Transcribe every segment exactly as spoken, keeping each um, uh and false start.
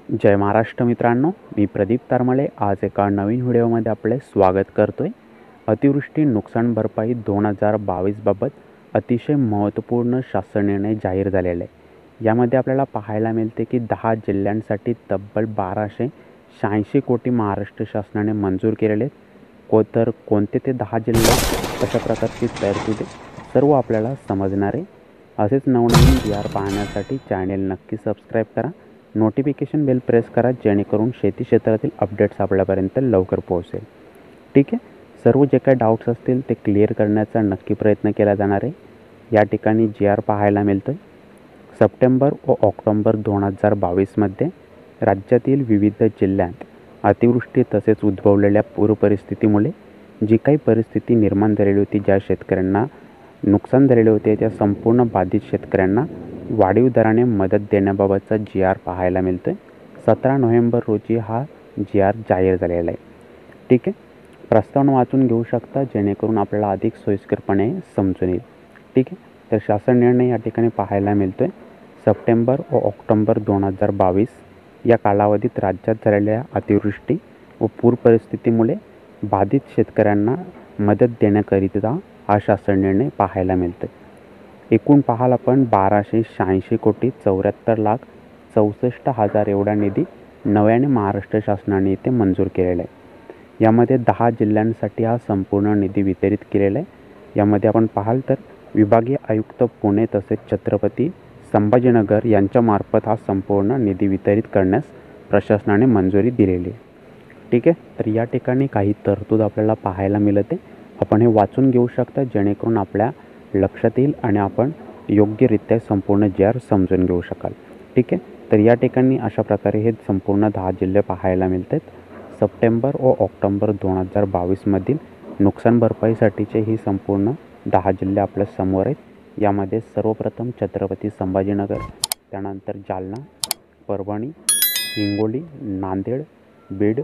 जय महाराष्ट्र मित्रांनो, मी प्रदीप तारमळे आज एका नवीन व्हिडिओमध्ये आपले स्वागत करतोय। अतिवृष्टी नुकसान भरपाई दोन हजार बावीस बाबत अतिशय महत्त्वपूर्ण शासन निर्णय जाहीर झालेले आहे। यामध्ये आपल्याला पाहायला मिळते की दहा जिल्ह्यांसाठी तब्बल बाराशे शहाऐंशी कोटी महाराष्ट्र शासनाने मंजूर केलेले आहेत। को तर कोणते ते दहा जिल्हे, कशा प्रकारची तरतुदी सर्व आपल्याला समजणार आहे। असेच नवनवीन जी आर पाहण्यासाठी चॅनेल नक्की सबस्क्राईब करा, नोटिफिकेशन बेल प्रेस करा, जेणेकरून शेती क्षेत्रातील अपडेट्स आपल्यापर्यंत लवकर पोहोचेल। ठीक आहे, सर्व जे काही डाऊट्स असतील ते क्लिअर करण्याचा नक्की प्रयत्न केला जाणार आहे। या ठिकाणी जी आर पाहायला मिळतो आहे सप्टेंबर व ऑक्टोंबर दोन हजार बावीसमध्ये राज्यातील विविध जिल्ह्यात अतिवृष्टी तसेच उद्भवलेल्या पूरपरिस्थितीमुळे जी काही परिस्थिती निर्माण झालेली होती, ज्या शेतकऱ्यांना नुकसान झालेले होते, त्या संपूर्ण बाधित शेतकऱ्यांना वाढीव दराने मदत देण्याबाबतचा जी आर पाहायला मिळतो आहे। सतरा नोव्हेंबर रोजी हा जी आर जाहीर झालेला आहे। ठीक आहे, प्रस्तावना वाचून घेऊ शकता, जेणेकरून आपल्याला अधिक सोयीस्करपणे समजून येईल। ठीक आहे, तर शासन निर्णय या ठिकाणी पाहायला मिळतो आहे सप्टेंबर व ऑक्टोंबर दोन हजार बावीस या कालावधीत राज्यात झालेल्या अतिवृष्टी व पूर परिस्थितीमुळे बाधित शेतकऱ्यांना मदत देण्याकरिता हा शासन निर्णय पाहायला मिळतो आहे। एकूण पाहाल आपण बाराशे शहाऐंशी कोटी चौऱ्याहत्तर लाख चौसष्ट हजार एवढा निधी नव्याने महाराष्ट्र शासनाने इथे मंजूर केलेला आहे। यामध्ये दहा जिल्ह्यांसाठी हा संपूर्ण निधी वितरित केलेला आहे। यामध्ये आपण पाहाल तर विभागीय आयुक्त पुणे तसेच छत्रपती संभाजीनगर यांच्यामार्फत हा संपूर्ण निधी वितरित करण्यास प्रशासनाने मंजुरी दिलेली आहे। ठीक आहे, तर या ठिकाणी काही तरतूद आपल्याला पाहायला मिळते, आपण हे वाचून घेऊ शकता, जेणेकरून आपल्या लक्षात येईल आणि आपण योग्यरित्या संपूर्ण जी आर समजून घेऊ शकाल। ठीक आहे, तर या ठिकाणी अशा प्रकारे हे संपूर्ण दहा जिल्हे पाहायला मिळतात। सप्टेंबर व ऑक्टोंबर दोन हजार बावीसमधील नुकसान भरपाईसाठीचे ही संपूर्ण दहा जिल्हे आपल्या समोर आहेत। यामध्ये सर्वप्रथम छत्रपती संभाजीनगर, त्यानंतर जालना, परभणी, हिंगोली, नांदेड, बीड,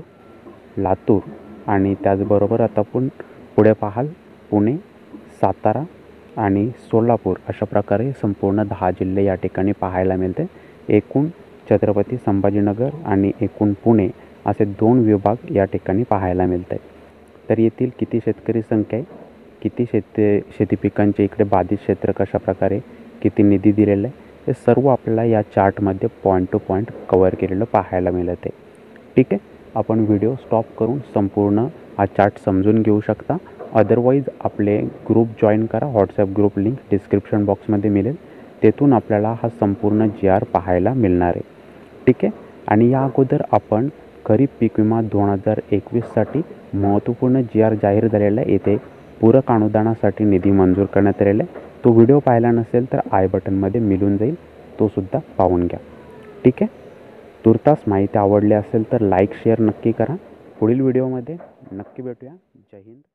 लातूर आणि त्याचबरोबर आता आपण पुढे पाहाल पुणे, सातारा आणि सोलापूर अशा प्रकारे संपूर्ण दहा जिल्हे या ठिकाणी पाहायला मिळते। एकूण छत्रपती संभाजीनगर आणि एकूण पुणे असे दोन विभाग या ठिकाणी पाहायला मिळत आहेत। तर येथील किती शेतकरी संख्या आहे, किती शेती शेती पिकांचे इकडे बाधित क्षेत्र कशा प्रकारे, किती निधी दिलेला आहे, हे सर्व आपल्याला या चार्टमध्ये पॉईंट टू पॉईंट कव्हर केलेलं पाहायला मिळत आहे। ठीक आहे, आपण व्हिडिओ स्टॉप करून संपूर्ण हा चार्ट समजून घेऊ शकता। अदरवाईज आपले ग्रुप जॉईन करा, व्हॉट्सॲप ग्रुप लिंक डिस्क्रिप्शन बॉक्समध्ये मिळेल, तेथून आपल्याला हा संपूर्ण जी आर पाहायला मिळणार आहे। ठीक आहे, आणि या अगोदर आपण खरीप पीक विमा दोन हजार एकवीससाठी महत्त्वपूर्ण जी आर जाहीर झालेला आहे। येथे पूरक अनुदानासाठी निधी मंजूर करण्यात आलेला आहे। तो व्हिडिओ पाहिला नसेल तर आय बटनमध्ये मिळून जाईल, तो सुद्धा पाहून घ्या। ठीक आहे, तुर्तास माहिती आवडली असेल तर लाईक शेअर नक्की करा। पुढील व्हिडिओमध्ये नक्की भेटूया। जय हिंद।